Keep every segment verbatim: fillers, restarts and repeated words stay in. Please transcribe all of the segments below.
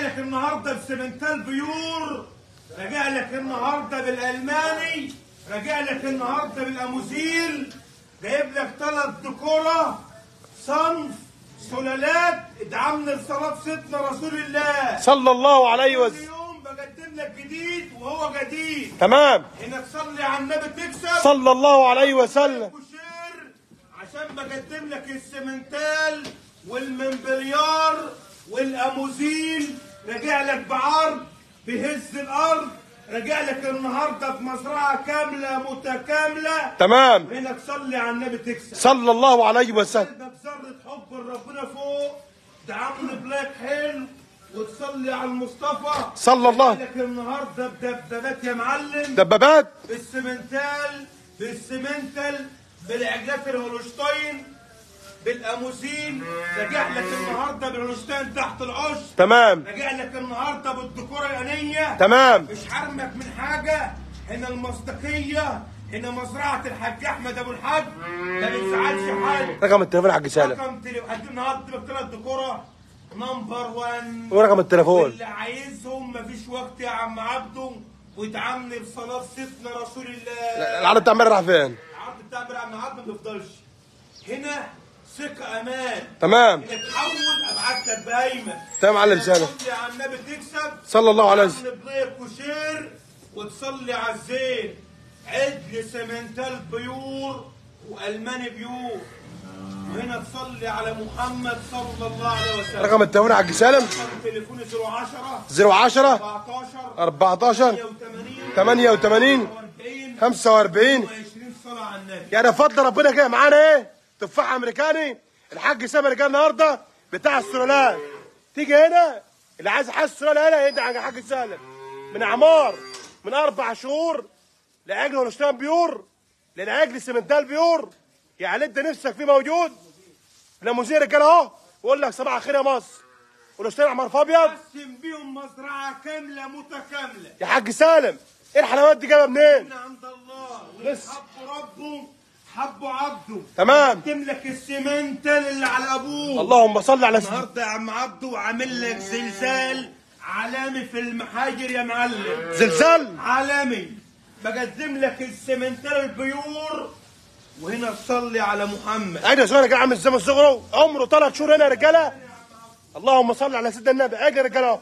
لك النهارده بسمنتال بيور، راجع لك النهارده بالالماني، راجع لك النهارده بالاموزيل، جايب لك ثلاث ديكوره صنف سلالات ادعمنا لصلاه سيدنا رسول الله صلى الله عليه وسلم. كل يوم بقدم لك جديد وهو جديد. تمام. انك تصلي على النبي تكسب صلى الله عليه وسلم. وشير عشان بقدم لك السمنتال والمنبليار والاموزيل، راجع لك بعرض بهز الارض، راجع لك النهارده بمزرعه كامله متكامله. تمام. هنا تصلي على النبي تكسب. صلى الله عليه وسلم. قلبك ذره حب لربنا فوق، دعمني بلاك حلو وتصلي على المصطفى. صلى الله. راجع لك النهارده بدبدبات يا معلم، دبابات بالسمنتال بالسمنتال بالعجلات الهولشتاين بالاموزين، راجع لك النهارده بالهولشتاين تحت العش. تمام. راجع لك النهارده بالديكور الانيه. تمام. مش حرمك من حاجه، هنا المصداقيه، هنا مزرعه الحاج احمد ابو الحاج، ما بيزعلش حد. رقم التليفون يا حاج سالم. رقم تليفون هدي النهارده بثلاث ديكوره نمبر واحد، ورقم التليفون اللي عايزهم مفيش وقت يا عم عبده، وادعمني بصلاه سيدنا رسول الله. العرض بتاع امبارح راح فين؟ العرض بتاع امبارح عم عبده ما بيفضلش. هنا ثقه امان. تمام. هنا تحول ابعت لك بايمن. تمام يا معلم سالم. تصلي على النبي تكسب صلى الله عليه وسلم. بلايك وشير وتصلي على الزين. عدل سمنتال بيور والماني بيور. وهنا تصلي على محمد صلى الله عليه وسلم. رقم التليفون يا حاج سالم رقم تليفوني صفر عشرة صفر عشرة أربعتاشر أربعتاشر ثمانية ثمانية وثمانين خمسة وأربعين. وعشرين صلاة على النبي. يعني بفضل ربنا كده معانا ايه؟ تفاح امريكاني الحاج سامر جه النهارده بتاع السلالات. تيجي هنا اللي عايز يحس السلاله هنا يدعي على الحاج سالم. من اعمار من اربع شهور لعجل هولشتاين بيور للعجل سمنتال بيور. يعني انت نفسك فيه موجود. لاموزين رجاله اهو بقول لك صباح الخير يا مصر. هولشتاين احمر في ابيض. قسم بيهم مزرعه كامله متكامله. يا حاج سالم ايه الحلاوات دي جايبها منين؟ من عند الله. واللي حبوا ربه حبوا عبده. تمام. تملك السمنتال اللي على ابوه. اللهم صل على سيدنا. النهارده يا عم عبده عامل لك زلزال عالمي في المحاجر يا معلم. زلزال عالمي. بقدم لك السمنتال البيور. وهنا تصلي على محمد. عجل صغير كده عامل زي صغره عمره ثلاث شهور هنا يا رجاله. اللهم صل على سيدنا النبي. عجل يا رجاله.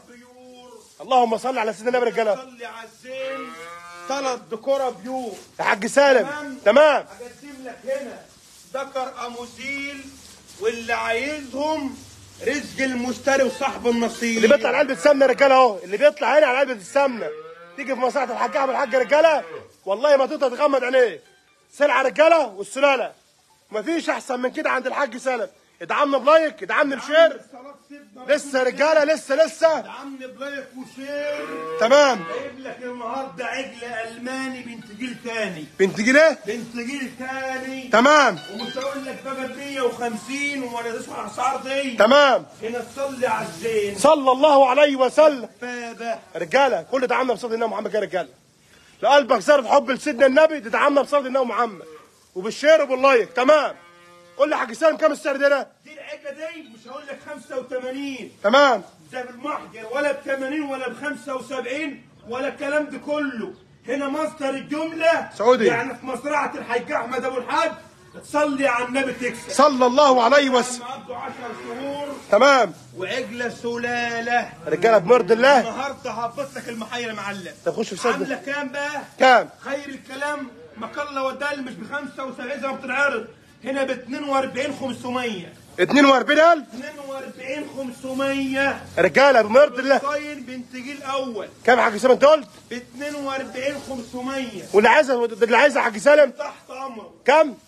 اللهم صل على سيدنا النبي يا رجاله. صلي على الزين ثلاث ديكوره بيور يا حاج سالم. تمام. تمام. اقدم لك هنا ذكر اموزيل، واللي عايزهم رزق المشتري وصاحب النصيب. اللي بيطلع على علبه سمنه يا رجاله اهو. اللي بيطلع هنا على علبه السمنه تيجي في مصلحه الحاج احمد الحاج يا رجاله والله ما تقدر تغمض عينيك. سلعه رجاله والسلاله مفيش احسن من كده عند الحاج سالم. ادعمنا بلايك ادعمنا بشير. لسه يا رجاله لسه لسه. ادعمني بلايك وشير. تمام. جايب لك النهارده عجل الماني بنت جيل تاني. بنت جيل ايه؟ بنت جيل تاني. تمام. ومش هقول لك بقى مية وخمسين ولا تسمع الاسعار دي. تمام. هنا تصلي على الزين. صلى الله عليه وسلم. فابه. رجاله كل دعمنا بصلاه النبي محمد يا رجاله. لقلبك زارة حب لسيدنا النبي تدعمنا بصلاه النبي محمد وبالشير وباللايك. تمام. قول لي يا حاج سالم كام السعر ده؟ دي العجله دي مش هقول لك خمسة وثمانين. تمام. ده بالمحجر ولا ب ثمانين ولا ب خمسة وسبعين ولا الكلام ده كله. هنا مصدر الجمله سعودي. يعني في مزرعه الحاج احمد ابو الحاج. تصلي على النبي تكسب. صلى الله عليه وسلم. عنده عشر شهور. تمام. وعجله سلاله. رجاله بمرض الله. النهارده هبط لك المحاير يا معلم. طب خش في صدر. عامله كام بقى؟ كام؟ خير الكلام مقله ودل مش ب خمسة وسبعين زي ما بتنعرض. هنا ب اثنين وأربعين خمسمية. اثنين وأربعين ألف. اثنين وأربعين خمسمية. رجاله بمرض الله. طاين بنت جيل اول. كام يا حاج سالم انت قلت؟ ب اثنين وأربعين خمسمية. واللي عايزها اللي عايزها يا حاج سالم تحت امره. كام؟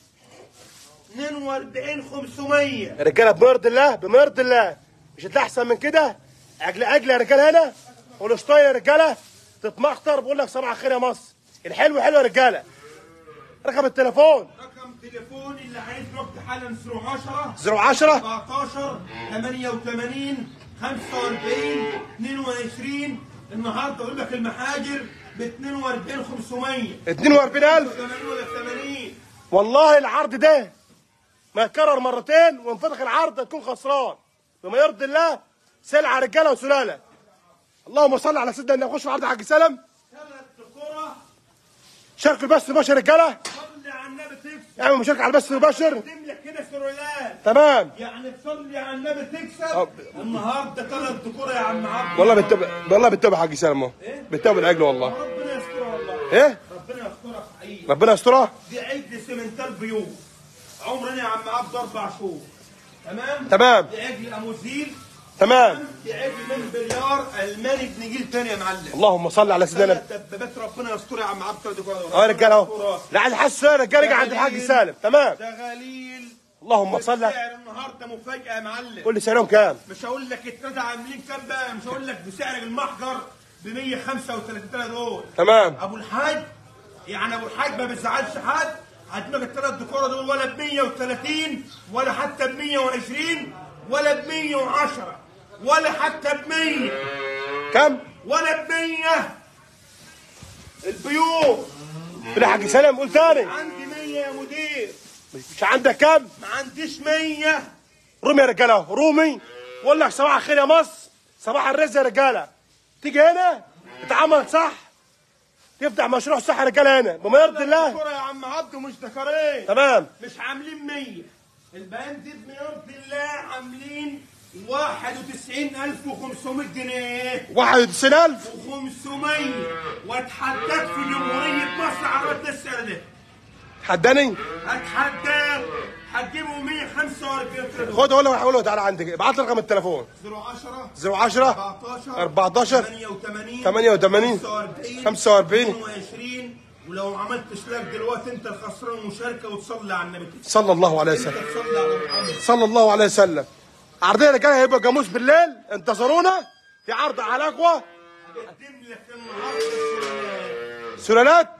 اثنين وأربعين خمسمية. رجاله بمرض الله بمرض الله مش هتلاقي احسن من كده. اجل اجل يا رجاله هنا هولشتاين يا رجاله تتمخطر. بقول لك صباح الخير يا مصر. الحلو حلو يا رجاله. رقم التليفون رقم تليفوني اللي عايز وقت حالا صفر عشرة صفر عشرة أربعتاشر ثمانية وثمانين خمسة وأربعين اثنين وعشرين. النهارده اقول لك المحاجر ب اثنين وأربعين خمسمية. اثنين وأربعين ألف. ثمانين ولا ثمانين. والله العرض ده ما يتكرر مرتين وانفتح العرض تكون خسران بما يرضي الله. سلعه رجاله وسلاله. اللهم صل على سيدنا النبي. نخش في عرض حاج سالم. ثلاث كرة. شاركوا البث المباشر يا رجاله. صلي على النبي تكسب. اعمل مشاركه على البث المباشر. تملك كده سرولات. تمام. يعني تصلي على النبي تكسب. أه. النهارده ثلاث كرة يا عم عبد. والله بتتابع والله بتتابع حاج سالم اهو. إيه؟ بتتابع العجل والله. ربنا يسترها والله. ايه؟ ربنا يسترها حقيقي. ربنا يسترها. دي عجل سمنتال بيوت. عمرنا يا عم عبد اربع شهور. تمام؟ تمام. دي عجل اموزيل. تمام. دي عجل من بليار الماني ابن جيل تاني يا معلم. اللهم صل على سيدنا النبي. ثلاث دبابات ربنا يسترها يا عم عبد اه يا رجاله اهو. لا عايز حاسس يا رجاله يجي عند الحاج سالم. تمام. ده غليل. اللهم صل. سعر النهارده مفاجأة يا معلم. قول لي سعرهم كام؟ مش هقول لك التلاته عاملين كام بقى، مش هقول لك بسعر المحجر ب مية وخمسة وتلاتين دول. تمام. ابو الحاج يعني ابو الحاج ما بيزعلش حد، هدمك الثلاث دكوره دول ولا ب مية وتلاتين ولا حتى ب مية وعشرين ولا ب مية وعشرة ولا حتى ب مية. كام؟ ولا ب مية. البيوت. قول يا حاج سالم. قول تاني. عندي مية يا مدير. مش عندك كام؟ ما عنديش مية. رومي يا رجاله اهو. رومي. بقول لك صباح الخير يا مصر. صباح الرزق يا رجاله. تيجي هنا تتعامل صح. تفتح مشروع صح يا رجاله هنا بما يرضي الله. دكوره يا عم عبده مش دكارين. تمام. مش عاملين مية. البيان دي بما يرضي الله عاملين واحد وتسعين ألف وخمسمية جنيه. واحد وتسعين ألف وخمسمية. واتحداك في جمهورية مصر على رد السعر ده. تحداني. اتحداك هتجيبوا مية وخمسة وأربعين. خد اقول له هقول له تعالى عندك. ابعت لي رقم التليفون. صفر عشرة صفر عشرة أربعتاشر أربعتاشر ثمانية وثمانين ثمانية وثمانين خمسة وأربعين اتنين وعشرين. ولو عملت اشتراك دلوقتي انت الخسران مشاركه وتصلي على النبي. صلى الله عليه انت وسلم. تصلي على محمد. صلى الله عليه وسلم. عرضيه يا رجاله هيبقى جاموس بالليل. انتظرونا في عرض على اقوى. قدم لك النهارده سلالات.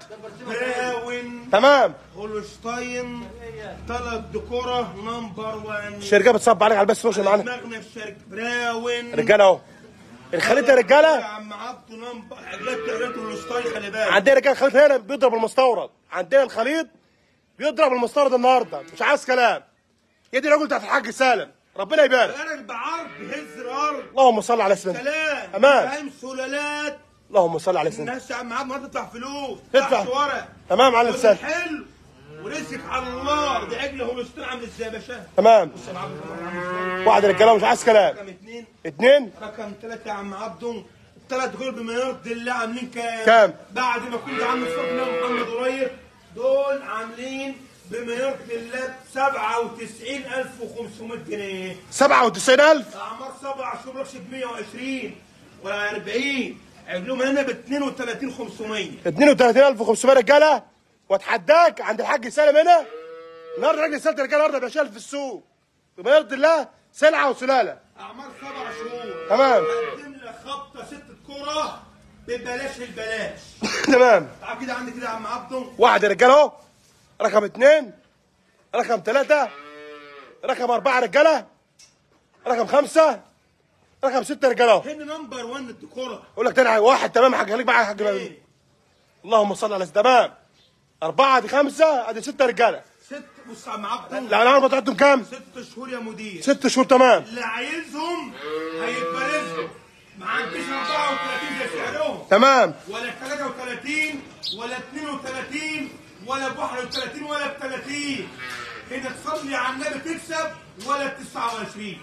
براون. تمام. هولشتاين. ثلاث دكوره نمبر واحد. الشركه بتصب عليك على البث روشن معانا. دماغنا الشركه براون. رجاله اهو. الخليط يا يا رجاله. عم عبده نمبر حاجات تعرفوا هولشتاين خلي بالك. عندنا رجاله الخليط هنا بيضرب المستورد. عندنا الخليط بيضرب المستورد النهارده. مش عايز كلام. يا دي الراجل بتاعت الحاج سالم. ربنا يبارك. غيرك بعرض هز الارض. اللهم صل على سيدنا. سلام. تمام. فاهم سلالات. اللهم صل على سيدنا. الناس يا عم عبد ما تدفع فلوس. تدفع. ورق. تمام على كل لسان. حلو. ورزقك على الله. دي عجله هولشتاين عامل ازاي يا باشا؟ تمام. بص يا عم عبد واحد رجاله مش عايز كلام. رقم اثنين. اثنين. رقم ثلاثة يا عم عبده. الثلاث دول بما يرضي الله عاملين كام؟ كام؟ بعد ما كنت عامل صوتنا محمد قريب دول عاملين بما يرضي الله سبعة وتسعين ألف وخمسمية جنيه. سبعة وتسعين ألف. أعمار سبع شهور رخص ب مية وعشرين ولا أربعين. عجلهم هنا ب اتنين وتلاتين خمسمية. اتنين وتلاتين ألف وخمسمية رجاله. واتحداك عند الحاج سالم هنا. النهارده راجل سالت رجاله النهارده بيشال في السوق. بما يرضي الله سلعه وسلاله. أعمار سبع شهور. تمام. قدم لك خبطة ست كرة ببلاش البلاش. تمام. تعال كده عندي كده يا عم عبده. واحد يا رجاله اهو. رقم اثنين. رقم ثلاثة. رقم أربعة رجاله. رقم خمسة. رقم ستة رجاله اهو. هنا نمبر واحد الدكورة. اقول لك تاني واحد. تمام يا حاج. خليك معايا يا حاج. ايه؟ اللهم صل على سيدنا. تمام. أربعة دي خمسة ادي ستة رجاله. ست. بص يا عم عبده. لا العمر بتاعتهم كام؟ ست شهور يا مدير. ست شهور. تمام. اللي عايزهم هيتبرز له. ما عنديش أربعة وتلاتين زي سعرهم. تمام. ولا تلاتة وتلاتين ولا اتنين وتلاتين ولا ب واحد وتلاتين ولا ب تلاتين. هنا تصلي على النبي تكسب ولا تسعة وعشرين.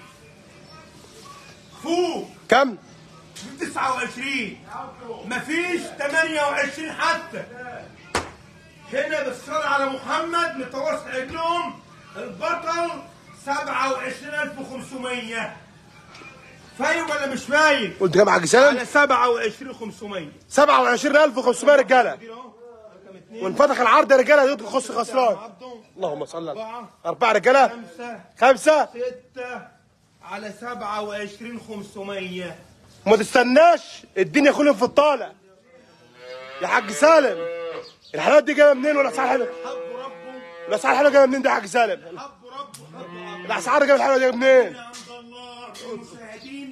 فوق. كم؟ تسعة وعشرين. مفيش تمانية وعشرين حتى. هنا بالصلاة على محمد متوسط عجلهم البطل سبعة وعشرين ألف وخمسمية. فايق ولا مش فايق؟ قلت كام يا حاج سالم؟ على سبعة وعشرين خمسمية. سبعة وعشرين ألف وخمسمية رجاله. وانفتح العرض يا رجاله يدخل خص خسران. اللهم صل على أربعة. أربعة رجاله. خمسة. خمسة. ستة. على سبعة وعشرين خمسمية. وما تستناش الدنيا كلهم في الطالع. يا حاج سالم الحلويات دي جايه منين والاسعار حلوه؟ حبوا ربه. الاسعار حلوه جايه منين دي يا حاج سالم؟ حبوا ربه. حبوا الاسعار جايه الحلوه جايه منين؟ عند الله. مشاهديني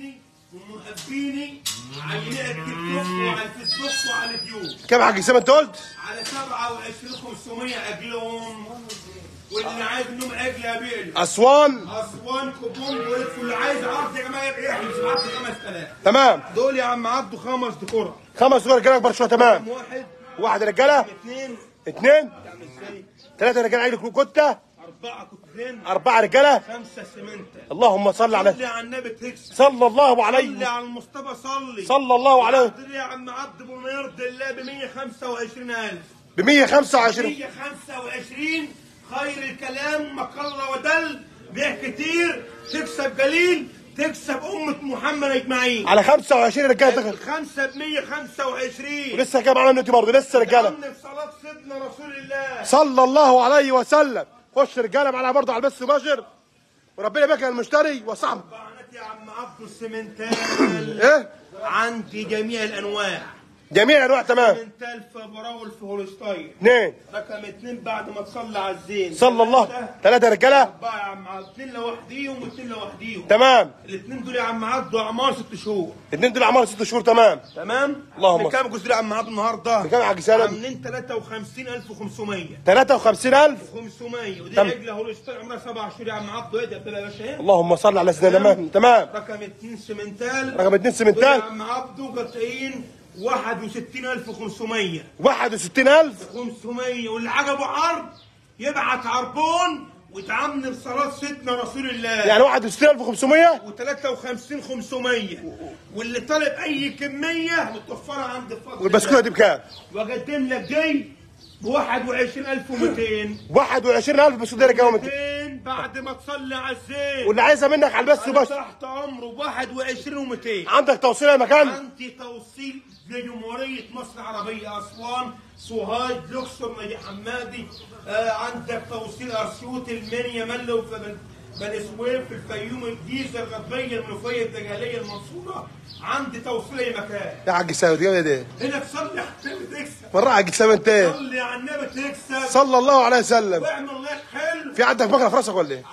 ومحبيني على التيك توك وعلى الفيسبوك وعلى اليوتيوب. كام يا حاج سامي انت قلت؟ على سبعة وعشرين خمسمية عجلهم، واللي عايز منهم عجل ابيع اسوان اسوان كوبون ويدفع. اللي عايز عرض يا جماعه يبقى يحجز عرض خمس آلاف. تمام. دول يا عم عبده خمس دكوره. خمس دكوره رجاله اكبر شويه. تمام. واحد واحد رجاله. اثنين اثنين تعمل ازاي؟ ثلاثه رجاله عجل كوته. أربعة كوتين. أربعة رجالة. خمسة سمنتة. اللهم صل على صلي على النبي تكسب. صلى الله عليه. صلي على المصطفى صلي. صلى الله عليه. يا عم عبد بما يرضي الله ب مية وخمسة وعشرين ألف. ب مية وخمسة وعشرين. مية وخمسة وعشرين خير الكلام ما قل ودل. بيع كتير تكسب قليل تكسب أمة محمد أجمعين. على خمسة وعشرين رجالة دخل. الخمسة ب مية وخمسة وعشرين. ولسه كام عملنا انت برضه لسه رجالة. عم صلاة سيدنا رسول الله صلى الله عليه وسلم. خش رجالة معانا برضه على البث مباشر وربنا يبارك المشتري وصاحبه. يا عم عبد السمنتال. ايه؟ عندي جميع الانواع. جميع انواع. تمام. سمنتال فبراول في هولشتاين. اثنين. رقم اثنين بعد ما تصلي على الزين. صلى الله. ثلاثة رجالة. أربعة يا عم عبد. اثنين لوحديهم واثنين لوحديهم. تمام. الاثنين دول يا عم عبد اعمار ست شهور. الاثنين دول اعمار ست شهور. تمام. تمام. اللهم بكام جزء يا عم عبد النهارده؟ بكام يا حاج سالم؟ عاملين ثلاثة وخمسين ألف وخمسمية. ثلاثة وخمسين ألف خمسمية. ودي تم. عجله هولشتاين عمرها سبع شهور يا عم عبد. ايه ده يا باشا؟ اللهم صل على سيدنا محمد. تمام. رقم اثنين سمنتال. رقم اثنين سمنتال. يا عم عبده قاطعين واحد وستين ألف وخمسمية. واحد وستين ألف خمسمية. واللي عجبه عرض يبعت عربون ويتعامل بصلاة سيدنا رسول الله. يعني واحد وستين ألف وخمسمية وثلاثة وخمسين خمسمية. واللي طالب أي كمية متوفرة عند الفضل. والبسكوته دي بكام؟ وأقدم لك جاي ب واحد وعشرين ألف ومئتين. واحد وعشرين ألف بسكوته رجاله. مئتين بعد ما تصلي على الزين. واللي عايزها منك على البث أنا مباشر. تحت أمره ب واحد وعشرين ومئتين. عندك توصيل اي مكان؟ عندي توصيل لجمهورية مصر العربية أسوان، سوهاج، الأقصر، نجي حمادي. آه عندك توصيل أسيوط، المنيا، ملة، وبني سويف، الفيوم، الجيزة، الغربية، المنوفية، الدجالية، المنصورة. عندي توصيل أي مكان. يا حاج سامي دي ايه؟ هنا تصلي على النبي تكسب. مرة حاج سامي انت ايه؟ صلي على النبي تكسب. صلى الله عليه وسلم. واعمل لك حلو. في عندك بقرة في راسك ولا ايه؟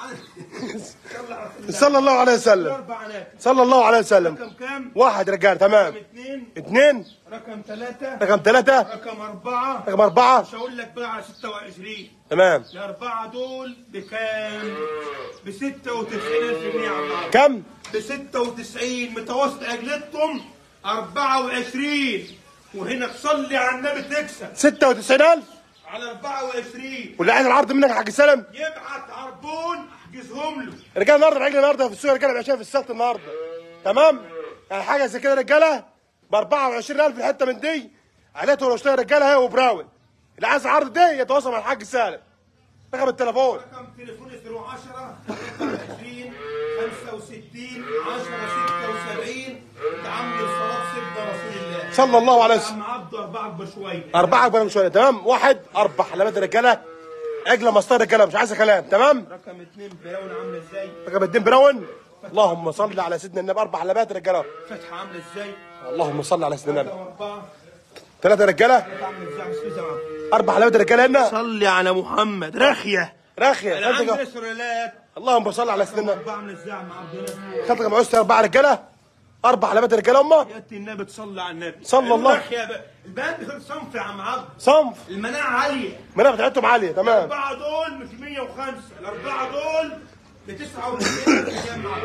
صلي على سيدنا. صلى الله عليه وسلم. أربع ناس. صلى الله عليه وسلم. رقم كام؟ واحد رجال. تمام. رقم اثنين. اثنين. رقم ثلاثة. رقم ثلاثة. رقم أربعة. رقم أربعة. مش هقول لك بقى على ستة وعشرين. تمام. الأربعة دول بكام؟ ب ستة وتسعين ألف جنيه يا عم. كم؟ ب ستة وتسعين. متوسط عجلتهم أربعة وعشرين. وهنا تصلي على النبي تكسب. ستة وتسعين ألف على أربعة وعشرين. واللي عايز العرض منك يا حاج سالم يبعت عربون احجزهم له. رجاله النهارده بعجل النهارده في السوق. رجاله عشان في السبت النهارده. تمام؟ يعني حاجه زي كده رجاله ب أربعة وعشرين ألف الحته من دي. عليته لو اشتري رجاله هي وبراون. اللي عايز العرض ده يتواصل مع الحاج سالم. رقم التليفون رقم تليفوني صفر عشرة ثلاثة وعشرين خمسة وستين عشرة ستة وسبعين. تعمل صلاة سيدنا رسول الله صلى الله عليه وسلم. عم عبده أربعة أكبر شوية. أربعة أكبر من شوية. تمام؟ واحد أربع حلبات رجالة. عجلة مسطرة رجالة مش عايزة كلام. تمام؟ رقم اثنين براون عاملة ازاي؟ رقم اتنين براون. اللهم صل على سيدنا النبي. أربع حلبات رجالة. فتحة عاملة ازاي؟ اللهم صل على سيدنا النبي. رقم أربعة. ثلاثة رجالة. فتحة عاملة ازاي؟ بسم الله الرحمن الرحيم. أربع حلبات رجالة هنا. صلي على محمد. رخية. راخية. أنا عندي خدت نسرلات. اللهم صل على سيدنا النبي. أربعة عاملة ازاي يا عم عبد؟ خدت معوزتي أربع رجالة. أربع حلبات رجالة أمه. يأتي النبي تصلي على النبي. صلى الله. الرخية بقى. البنات بتاخد صنف يا عم عبد. صنف. المناعة عالية. المناعة بتاعتهم عالية. تمام. الأربعة دول مش مية وخمسة. الأربعة دول ب تسعة وتسعين ألف يا عم عبد.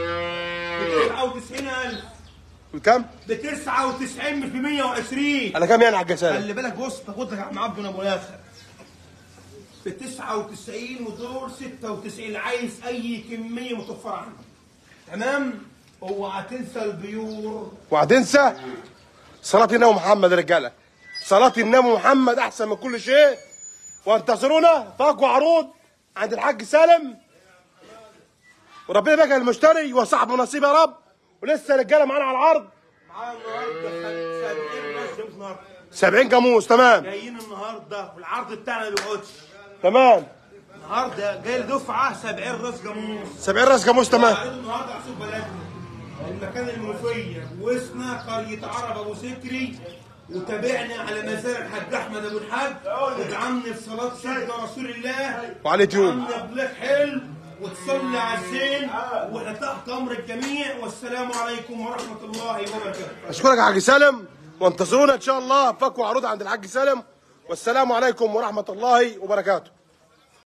ب تسعة وتسعين ألف. بكام؟ ب تسعة وتسعين مش ب مية وعشرين. على كام يعني يا حاج سالم؟ خلي بالك بص تاخد لك يا عم عبد من ابو الاخر. ب تسعة وتسعين ودول ستة وتسعين. عايز اي كميه متوفره عنها. تمام؟ اوعى تنسى البيور. وهتنسى صلاة النبي محمد يا رجالة. صلاة النبي محمد أحسن من كل شيء. وانتظرونا في أقوى عروض عند الحاج سالم. وربنا يبارك المشتري وصاحبه نصيب يا رب. ولسه رجالة معانا على العرض. معانا النهارده سبعين راس النهارده. سبعين جاموس. تمام. جايين النهارده والعرض بتاعنا ما بيقعدش. تمام. النهارده جاي دفعه سبعين راس جاموس. سبعين راس جاموس. تمام. عرض النهارده على سوق بلدنا. المكان المنوفيه وسنا قريه عرب ابو سكري. وتابعنا على مزار الحاج احمد ابو الحاج. ادعمني في صلاه سيدنا رسول الله. وعلى اليوتيوب. ادعمني بلاك حلو وتصلي على الزين، واحنا تحت امر الجميع، والسلام عليكم ورحمه الله وبركاته. اشكرك يا حاج سالم، وانتظرونا ان شاء الله فك وعروض عند الحاج سالم، والسلام عليكم ورحمه الله وبركاته.